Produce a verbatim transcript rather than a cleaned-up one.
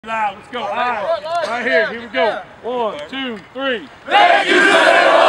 Loud, let's go. All right, right here, here we go. One, two, three. Thank you,